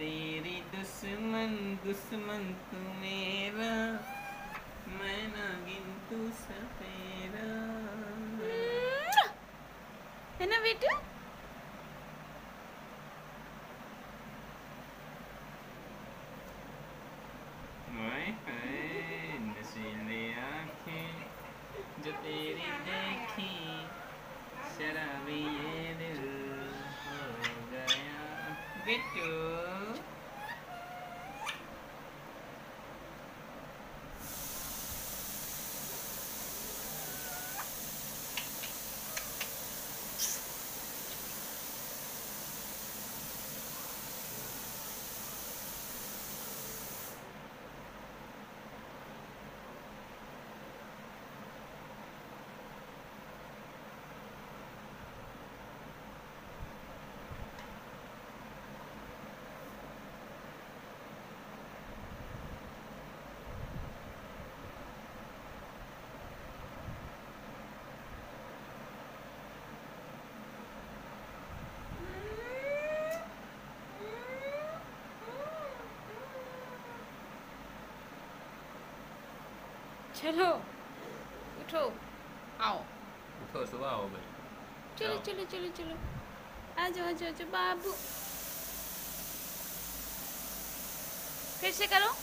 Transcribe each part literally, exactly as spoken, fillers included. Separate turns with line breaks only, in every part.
तेरी दुश्मन दुश्मन तू मेरा, मैं नागिन तू सपेरा।
है ना बेटा?
नशीली आँखें जो तेरी देखी, शराबी ये दिल हो गया। बिट्टू
चलो उठो, आओ।
उठो, सुबह हो गई।
चलो चलो चलो चलो, आ जाओ आ जाओ आ जाओ बाबू। फिर से करो।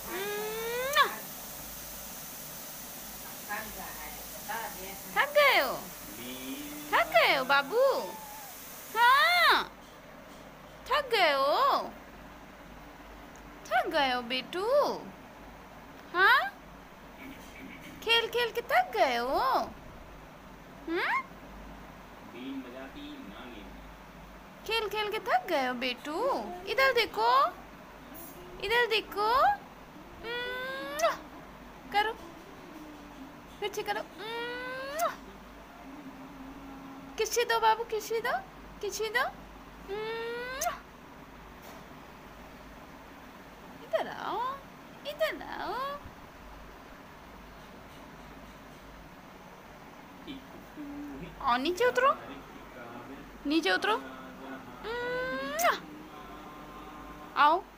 थक गए हो? थक गए हो बाबू? हाँ, थक गए हो? थक गए हो बेटू? हाँ, खेल खेल के थक गए हो? हम्म, खेल खेल के थक गए हो बेटू? इधर देखो, इधर देखो। करो, फिर से करो। किसी दो बाबू, किसी दो, किसी दो। इधर आओ, इधर आओ। और नीचे उतरो, नीचे उतरो। आओ।